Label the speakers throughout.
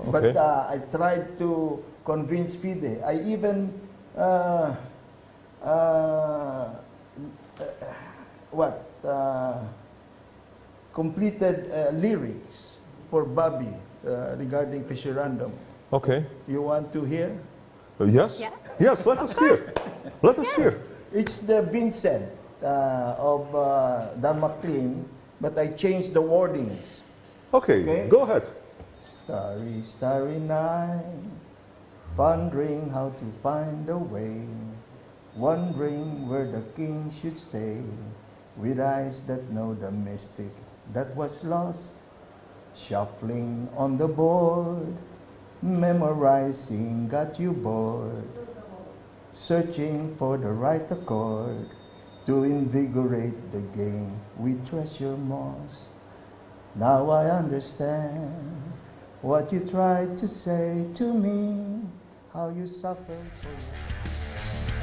Speaker 1: Okay.
Speaker 2: But I tried to convince FIDE. I even completed lyrics for Bobby regarding Fishy Random.
Speaker 1: Okay.
Speaker 2: You want to hear?
Speaker 1: Yes?
Speaker 3: Yeah.
Speaker 1: Yes, let us hear. Let us hear.
Speaker 2: It's the Vincent of Dan McLean, but I changed the wordings.
Speaker 1: Okay, go ahead.
Speaker 2: Starry, starry night, pondering how to find a way, wondering where the king should stay, with eyes that know the mystic that was lost, shuffling on the board, memorizing got you bored, searching for the right accord to invigorate the game we treasure most. Now I understand what you tried to say to me, how you suffered for you.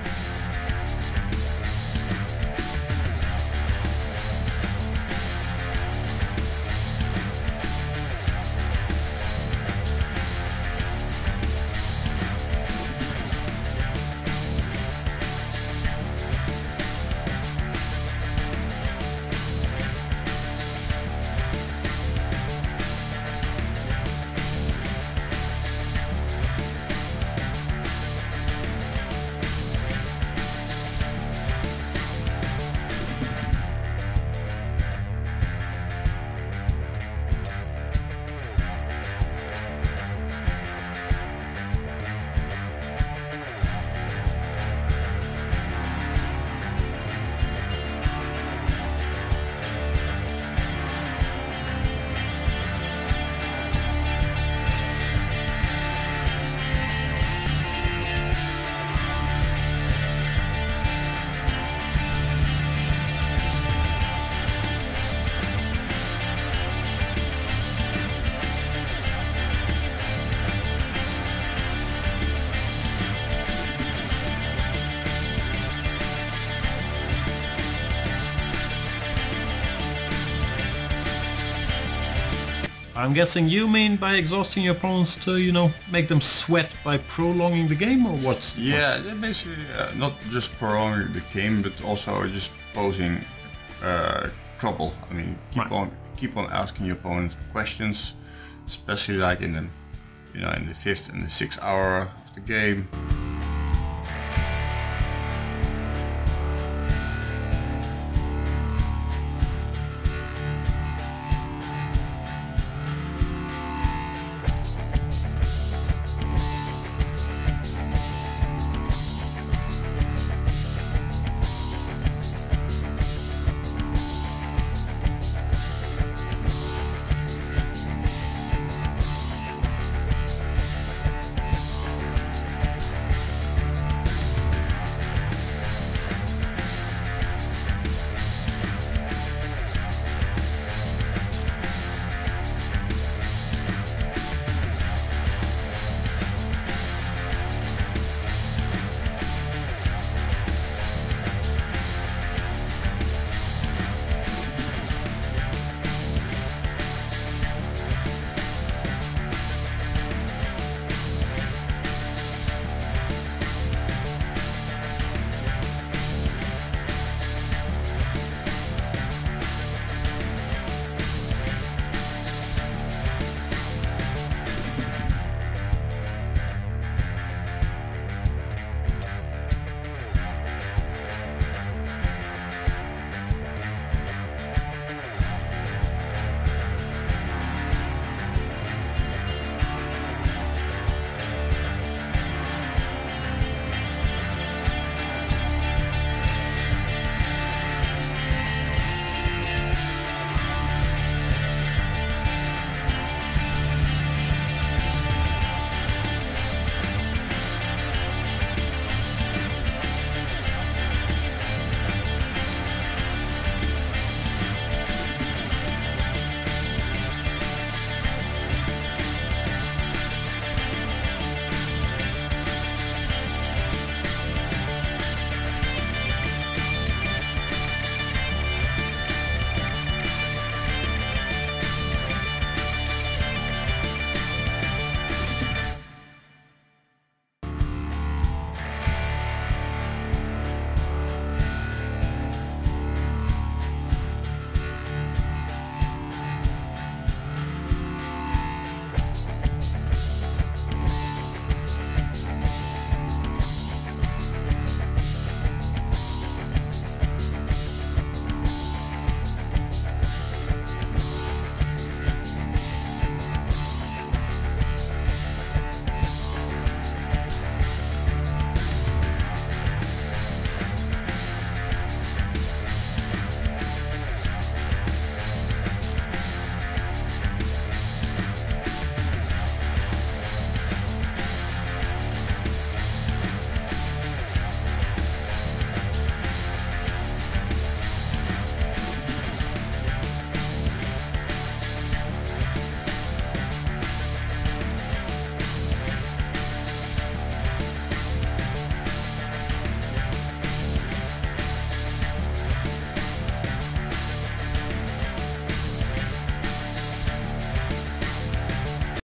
Speaker 4: I'm guessing you mean by exhausting your opponents to, you know, make them sweat by prolonging the game, or what's?
Speaker 5: Yeah, basically not just prolonging the game, but also just posing trouble. I mean, keep on asking your opponent questions, especially like in the, in the 5th and the 6th hour of the game.